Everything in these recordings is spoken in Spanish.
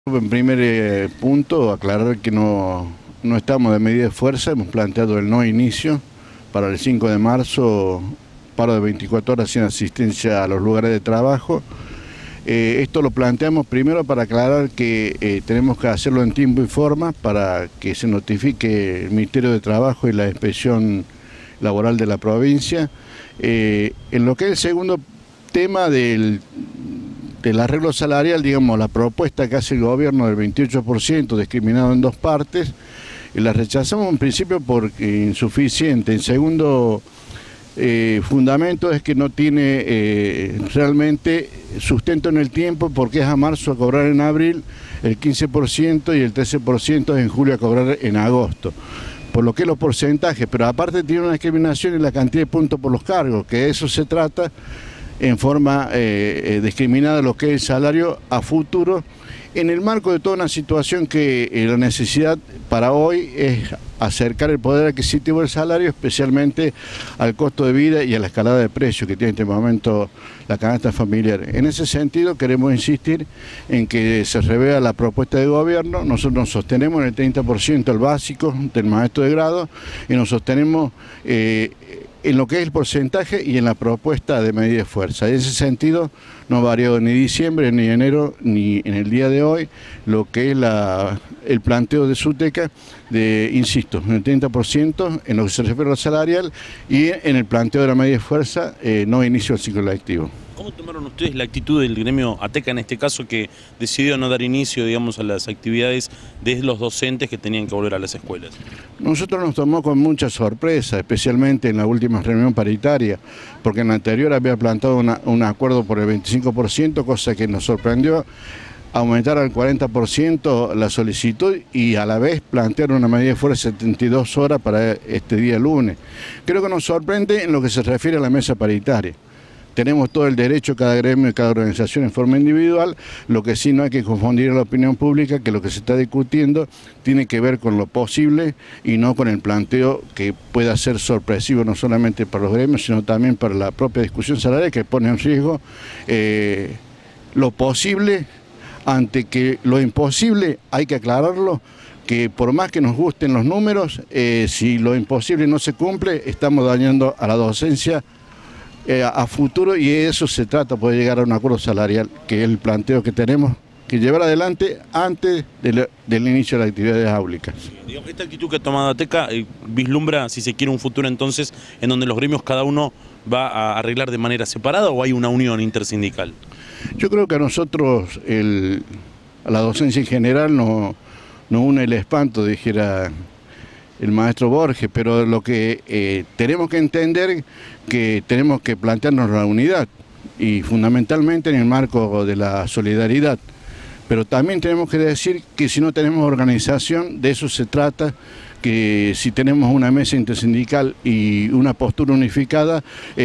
En primer punto, aclarar que no estamos de medida de fuerza, hemos planteado el no inicio para el 5 de marzo, paro de 24 horas sin asistencia a los lugares de trabajo. Esto lo planteamos primero para aclarar que tenemos que hacerlo en tiempo y forma para que se notifique el Ministerio de Trabajo y la Inspección Laboral de la provincia. En lo que es el segundo tema del arreglo salarial, digamos, la propuesta que hace el gobierno del 28% discriminado en dos partes, la rechazamos en principio porque insuficiente. En segundo fundamento es que no tiene realmente sustento en el tiempo, porque es a marzo a cobrar en abril el 15% y el 13% es en julio a cobrar en agosto. Por lo que los porcentajes, pero aparte tiene una discriminación en la cantidad de puntos por los cargos, que de eso se trata, en forma discriminada lo que es el salario a futuro, en el marco de toda una situación que la necesidad para hoy es acercar el poder adquisitivo del salario, especialmente al costo de vida y a la escalada de precios que tiene en este momento la canasta familiar. En ese sentido queremos insistir en que se revea la propuesta de gobierno. Nosotros nos sostenemos en el 30% el básico del maestro de grado y nos sostenemos en lo que es el porcentaje y en la propuesta de medida de fuerza. En ese sentido no ha variado ni diciembre, ni enero, ni en el día de hoy lo que es el planteo de SUTECA de, insisto, en el 30% en lo que se refiere al salarial y en el planteo de la medida de fuerza no inicio del ciclo lectivo. ¿Cómo tomaron ustedes la actitud del gremio ATECA en este caso, que decidió no dar inicio, digamos, a las actividades de los docentes que tenían que volver a las escuelas? Nosotros nos tomó con mucha sorpresa, especialmente en la última reunión paritaria, porque en la anterior había planteado un acuerdo por el 25%, cosa que nos sorprendió, aumentar al 40% la solicitud y a la vez plantear una medida de fuerza de 72 horas para este día lunes. Creo que nos sorprende en lo que se refiere a la mesa paritaria. Tenemos todo el derecho, cada gremio y cada organización en forma individual, lo que sí no hay que confundir a la opinión pública, que lo que se está discutiendo tiene que ver con lo posible y no con el planteo que pueda ser sorpresivo no solamente para los gremios, sino también para la propia discusión salarial, que pone en riesgo lo posible, ante que lo imposible hay que aclararlo, que por más que nos gusten los números, si lo imposible no se cumple, estamos dañando a la docencia a futuro, y de eso se trata, poder llegar a un acuerdo salarial, que es el planteo que tenemos que llevar adelante antes del inicio de las actividades áulicas. Esta actitud que ha tomado ATECA vislumbra, si se quiere, un futuro entonces en donde los gremios cada uno va a arreglar de manera separada, ¿o hay una unión intersindical? Yo creo que a nosotros, a la docencia en general, nos une el espanto, dijera el maestro Borges, pero lo que tenemos que entender que tenemos que plantearnos la unidad y fundamentalmente en el marco de la solidaridad. Pero también tenemos que decir que si no tenemos organización, de eso se trata, que si tenemos una mesa intersindical y una postura unificada,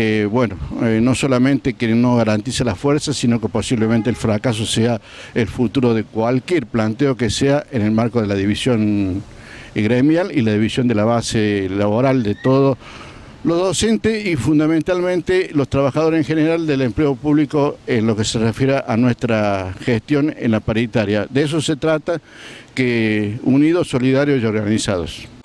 no solamente que no garantice la fuerza, sino que posiblemente el fracaso sea el futuro de cualquier planteo que sea en el marco de la división gremial y la división de la base laboral de todos los docentes y fundamentalmente los trabajadores en general del empleo público en lo que se refiere a nuestra gestión en la paritaria. De eso se trata, que unidos, solidarios y organizados.